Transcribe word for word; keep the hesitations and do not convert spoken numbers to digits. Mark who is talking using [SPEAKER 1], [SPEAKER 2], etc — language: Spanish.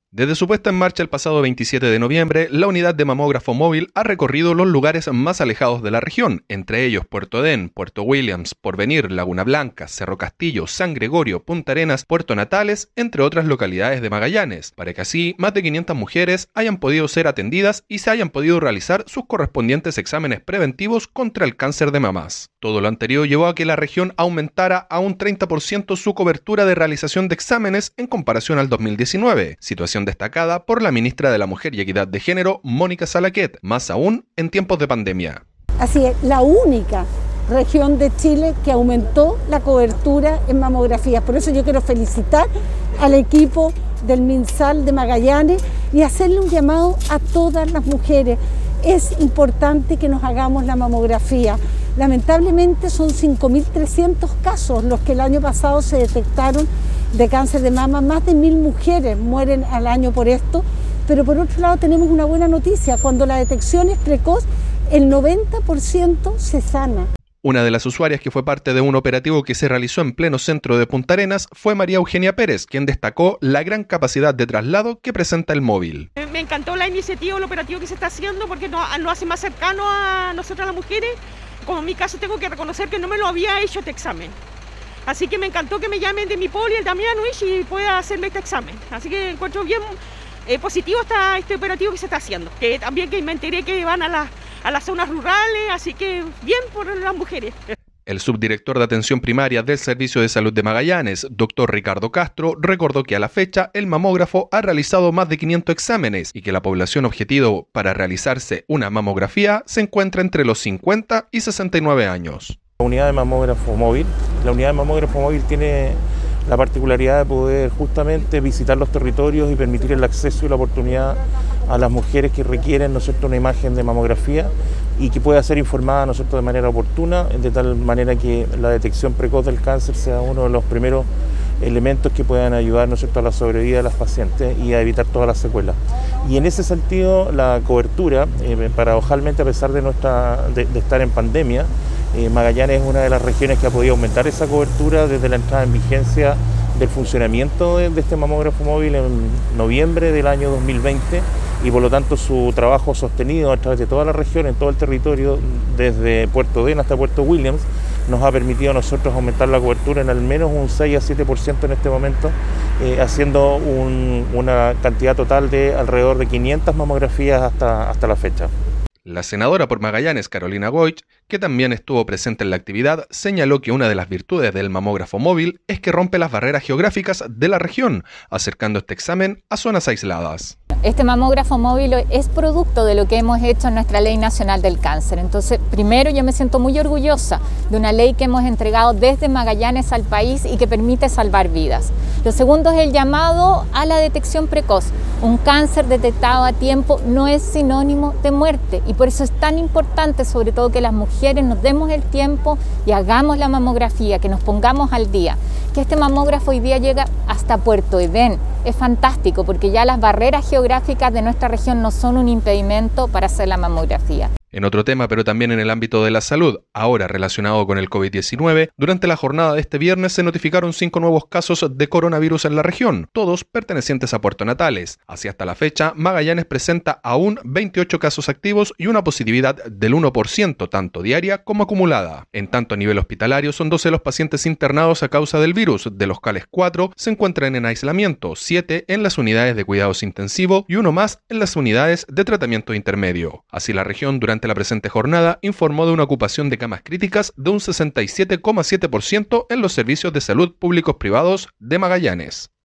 [SPEAKER 1] Desde su puesta en marcha el pasado veintisiete de noviembre, la unidad de mamógrafo móvil ha recorrido los lugares más alejados de la región, entre ellos Puerto Edén, Puerto Williams, Porvenir, Laguna Blanca, Cerro Castillo, San Gregorio, Punta Arenas, Puerto Natales, entre otras localidades de Magallanes, para que así más de quinientas mujeres hayan podido ser atendidas y se hayan podido realizar sus correspondientes exámenes preventivos contra el cáncer de mamás. Todo lo anterior llevó a que la región aumentara a un treinta por ciento su cobertura de realización de exámenes en comparación al dos mil diecinueve, situación destacada por la ministra de la Mujer y Equidad de Género, Mónica Salaquet, más aún en tiempos de pandemia.
[SPEAKER 2] Así es, la única región de Chile que aumentó la cobertura en mamografías. Por eso yo quiero felicitar al equipo del MinSal de Magallanes y hacerle un llamado a todas las mujeres. Es importante que nos hagamos la mamografía. Lamentablemente son cinco mil trescientos casos los que el año pasado se detectaron de cáncer de mama. Más de mil mujeres mueren al año por esto, pero por otro lado tenemos una buena noticia. Cuando la detección es precoz, el noventa por ciento se sana.
[SPEAKER 1] Una de las usuarias que fue parte de un operativo que se realizó en pleno centro de Punta Arenas fue María Eugenia Pérez, quien destacó la gran capacidad de traslado que presenta el móvil.
[SPEAKER 3] Me encantó la iniciativa, el operativo que se está haciendo porque nos, nos hace más cercano a nosotras las mujeres. Como en mi caso tengo que reconocer que no me lo había hecho este examen. Así que me encantó que me llamen de mi poli, el Damián Uich, y pueda hacerme este examen. Así que encuentro bien eh, positivo está este operativo que se está haciendo. Que también que me enteré que van a, la, a las zonas rurales, así que bien por las mujeres.
[SPEAKER 1] El subdirector de Atención Primaria del Servicio de Salud de Magallanes, doctor Ricardo Castro, recordó que a la fecha el mamógrafo ha realizado más de quinientos exámenes y que la población objetivo para realizarse una mamografía se encuentra entre los cincuenta y sesenta y nueve años.
[SPEAKER 4] La unidad de mamógrafo móvil, la unidad de mamógrafo móvil tiene la particularidad de poder justamente visitar los territorios y permitir el acceso y la oportunidad a las mujeres que requieren, ¿no es cierto?, una imagen de mamografía y que pueda ser informada, ¿no es cierto?, de manera oportuna, de tal manera que la detección precoz del cáncer sea uno de los primeros elementos que puedan ayudar, ¿no es cierto?, a la sobrevida de las pacientes y a evitar todas las secuelas. Y en ese sentido, la cobertura, eh, paradojalmente, a pesar de, nuestra, de, de estar en pandemia, eh, Magallanes es una de las regiones que ha podido aumentar esa cobertura desde la entrada en vigencia del funcionamiento de, de este mamógrafo móvil en noviembre del año dos mil veinte y por lo tanto su trabajo sostenido a través de toda la región, en todo el territorio, desde Puerto Edén hasta Puerto Williams, nos ha permitido a nosotros aumentar la cobertura en al menos un seis a siete por ciento en este momento, eh, haciendo un, una cantidad total de alrededor de quinientas mamografías hasta, hasta la fecha.
[SPEAKER 1] La senadora por Magallanes, Carolina Goich, que también estuvo presente en la actividad, señaló que una de las virtudes del mamógrafo móvil es que rompe las barreras geográficas de la región, acercando este examen a zonas aisladas.
[SPEAKER 5] Este mamógrafo móvil es producto de lo que hemos hecho en nuestra Ley Nacional del Cáncer. Entonces, primero yo me siento muy orgullosa de una ley que hemos entregado desde Magallanes al país y que permite salvar vidas. Lo segundo es el llamado a la detección precoz. Un cáncer detectado a tiempo no es sinónimo de muerte y por eso es tan importante, sobre todo, que las mujeres nos demos el tiempo y hagamos la mamografía, que nos pongamos al día. Que este mamógrafo hoy día llega hasta Puerto Edén. Es fantástico porque ya las barreras geográficas de nuestra región no son un impedimento para hacer la mamografía.
[SPEAKER 1] En otro tema, pero también en el ámbito de la salud, ahora relacionado con el COVID diecinueve, durante la jornada de este viernes se notificaron cinco nuevos casos de coronavirus en la región, todos pertenecientes a Puerto Natales. Así hasta la fecha, Magallanes presenta aún veintiocho casos activos y una positividad del uno por ciento, tanto diaria como acumulada. En tanto, a nivel hospitalario, son doce los pacientes internados a causa del virus, de los cuales cuatro se encuentran en aislamiento, siete en las unidades de cuidados intensivos y uno más en las unidades de tratamiento intermedio. Así, la región durante la presente jornada informó de una ocupación de camas críticas de un sesenta y siete coma siete por ciento en los servicios de salud públicos privados de Magallanes.